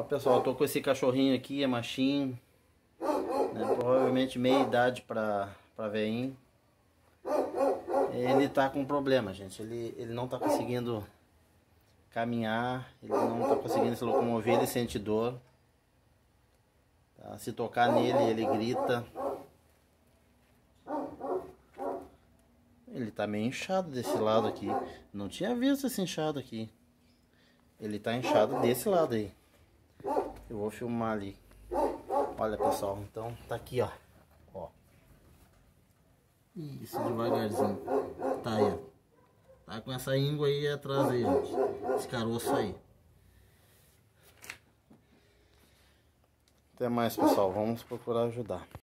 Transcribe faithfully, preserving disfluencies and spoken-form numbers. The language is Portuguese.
pessoal, eu tô com esse cachorrinho aqui, é machinho, né? Provavelmente meia idade pra, pra veinho. Ele tá com problema, gente. Ele, ele não tá conseguindo caminhar, ele não tá conseguindo se locomover, ele sente dor. Tá? Se tocar nele, ele grita. Ele tá meio inchado desse lado aqui. Não tinha visto esse inchado aqui. Ele tá inchado desse lado aí. Eu vou filmar ali. Olha, pessoal, então tá aqui, ó. Ó. Isso, devagarzinho. Tá aí, ó. Tá com essa íngua aí atrás aí, gente. Esse caroço aí. Até mais, pessoal. Vamos procurar ajudar.